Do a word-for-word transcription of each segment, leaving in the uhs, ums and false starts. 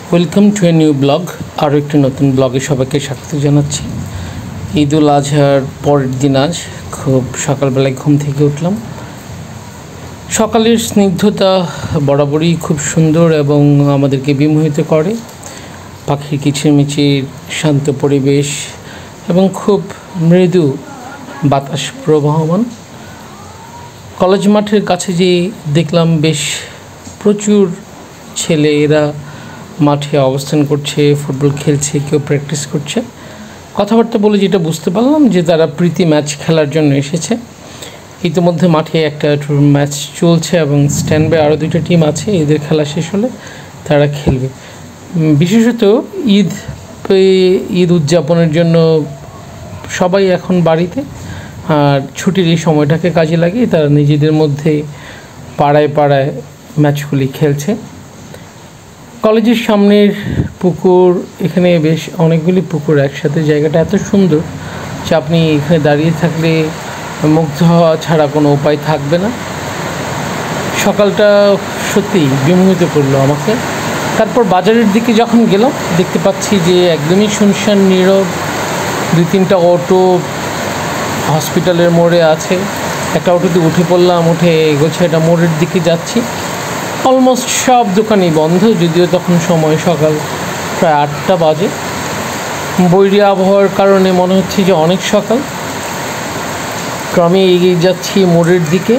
Welcome to a new blog. আরও একটি নতুন ব্লগে সবাইকে স্বাগত জানাচ্ছি। ঈদ উল আজহার পরের দিন আজ খুব সকালবেলায় ঘুম থেকে উঠলাম। সকালের স্নিগ্ধতা বরাবরই খুব সুন্দর এবং আমাদেরকে বিমোহিত করে। পাখির কিচিরমিচির, শান্ত পরিবেশ এবং খুব মৃদু বাতাস প্রবাহমান। কলেজ মাঠের কাছে যে দেখলাম বেশ প্রচুর ছেলে এরা মাঠে অবস্থান করছে, ফুটবল খেলছে, কেউ প্র্যাকটিস করছে। কথাবার্তা বলে যেটা বুঝতে পারলাম যে তারা প্রীতি ম্যাচ খেলার জন্য এসেছে। ইতিমধ্যে মাঠে একটা ম্যাচ চলছে এবং স্ট্যান্ড বাই আরও দুটো টিম আছে, এদের খেলা শেষ হলে তারা খেলবে। বিশেষত ঈদ ঈদ উদযাপনের জন্য সবাই এখন বাড়িতে, আর ছুটির এই সময়টাকে কাজে লাগিয়ে তারা নিজেদের মধ্যে পাড়ায় পাড়ায় ম্যাচগুলি খেলছে। কলেজের সামনের পুকুর, এখানে বেশ অনেকগুলি পুকুর একসাথে, জায়গাটা এত সুন্দর যে আপনি এখানে দাঁড়িয়ে থাকলে মুগ্ধ হওয়া ছাড়া কোনো উপায় থাকবে না। সকালটা সত্যিই বিমোহিত করলো আমাকে। তারপর বাজারের দিকে যখন গেলাম দেখতে পাচ্ছি যে একদমই শুনশান নীরব। দুই তিনটা অটো হসপিটালের মোড়ে আছে, একটা অটোতে উঠে পড়লাম, উঠে গোছাইটা মোড়ের দিকে যাচ্ছি। অলমোস্ট সব দোকানই বন্ধ, যদিও তখন সময় সকাল প্রায় আটটা বাজে। বৈরী আবহাওয়ার কারণে মনে হচ্ছে যে অনেক সকাল। ক্রমে এগিয়ে যাচ্ছি মোড়ের দিকে।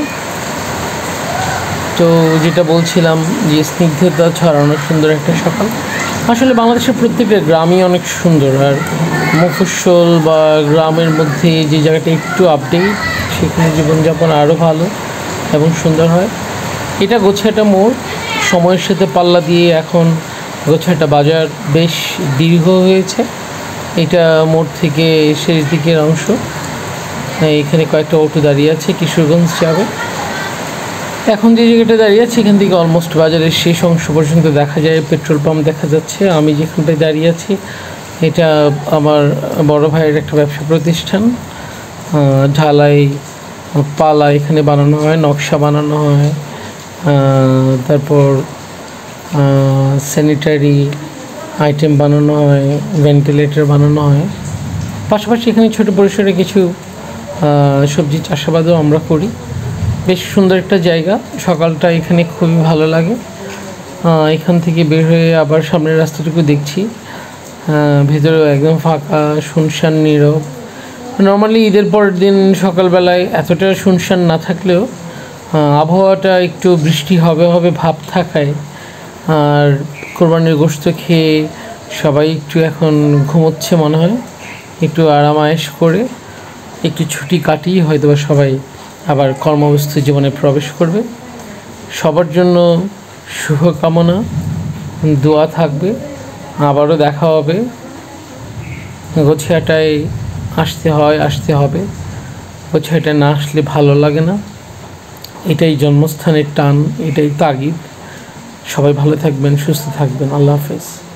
তো যেটা বলছিলাম যে স্নিগ্ধতা ছড়ানো সুন্দর একটা সকাল। আসলে বাংলাদেশের প্রত্যেকটা গ্রামই অনেক সুন্দর, আর মফস্বল বা গ্রামের মধ্যে যে জায়গাটা একটু আপডেট, সেখানে জীবনযাপন আরও ভালো এবং সুন্দর হয়। এটা গোছাটা মোড়। সময়ের সাথে পাল্লা দিয়ে এখন গোছাটা বাজার বেশ দীর্ঘ হয়েছে। এটা মোড় থেকে শেষ দিকের অংশ। এখানে কয়েকটা অটো দাঁড়িয়ে আছে, কিশোরগঞ্জ যাবে। এখন যে জায়গাটা দাঁড়িয়ে আছে এখান থেকে অলমোস্ট বাজারের শেষ অংশ পর্যন্ত দেখা যায়, পেট্রোল পাম্প দেখা যাচ্ছে। আমি যেখানটায় দাঁড়িয়ে আছি এটা আমার বড় ভাইয়ের একটা ব্যবসা প্রতিষ্ঠান। ঢালাই পালা এখানে বানানো হয়, নকশা বানানো হয়, তারপর স্যানিটারি আইটেম বানানো হয়, ভেন্টিলেটর বানানো হয়। পাশাপাশি এখানে ছোটো পরিসরে কিছু সবজি চাষাবাদও আমরা করি। বেশ সুন্দর একটা জায়গা। সকালটা এখানে খুবই ভালো লাগে। এখান থেকে বের হয়ে আবার সামনের রাস্তাটুকু দেখছি, ভেতরেও একদম ফাঁকা, শুনশান, নীরব। নর্মালি ঈদের পরের দিন সকালবেলায় এতটা শুনশান না থাকলেও আবহাওয়াটা একটু বৃষ্টি হবে হবে ভাব থাকায়, আর কোরবানির গোশত খেয়ে সবাই একটু এখন ঘুমোচ্ছে মনে হয়, একটু আরাম আয়েশ করে একটু ছুটি কাটিয়ে হয়তো বা সবাই আবার কর্মব্যস্ত জীবনে প্রবেশ করবে। সবার জন্য শুভকামনা, দোয়া থাকবে। আবারও দেখা হবে। গোছাটায় আসতে হয়, আসতে হবে। গোছাটায় না আসলে ভালো লাগে না। এটাই জন্মস্থানের টান, এটাই তাগিদ। সবাই ভালো থাকবেন, সুস্থ থাকবেন। আল্লাহ হাফেজ।